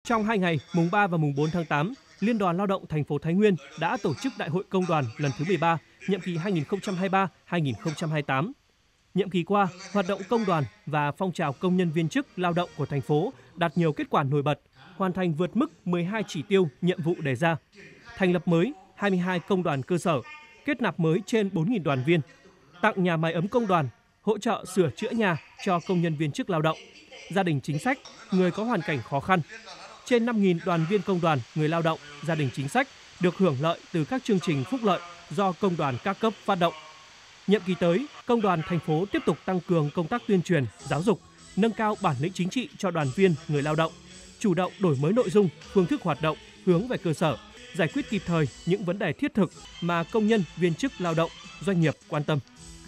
Trong 2 ngày, mùng 3 và mùng 4 tháng 8, Liên đoàn Lao động thành phố Thái Nguyên đã tổ chức Đại hội Công đoàn lần thứ 13, nhiệm kỳ 2023-2028. Nhiệm kỳ qua, hoạt động công đoàn và phong trào công nhân viên chức lao động của thành phố đạt nhiều kết quả nổi bật, hoàn thành vượt mức 12 chỉ tiêu nhiệm vụ đề ra. Thành lập mới 22 công đoàn cơ sở, kết nạp mới trên 4.000 đoàn viên, tặng nhà máy ấm công đoàn, hỗ trợ sửa chữa nhà cho công nhân viên chức lao động, gia đình chính sách, người có hoàn cảnh khó khăn. Trên 5.000 đoàn viên công đoàn, người lao động, gia đình chính sách được hưởng lợi từ các chương trình phúc lợi do công đoàn các cấp phát động. Nhiệm kỳ tới, công đoàn thành phố tiếp tục tăng cường công tác tuyên truyền, giáo dục, nâng cao bản lĩnh chính trị cho đoàn viên, người lao động, chủ động đổi mới nội dung, phương thức hoạt động hướng về cơ sở, giải quyết kịp thời những vấn đề thiết thực mà công nhân, viên chức lao động, doanh nghiệp quan tâm.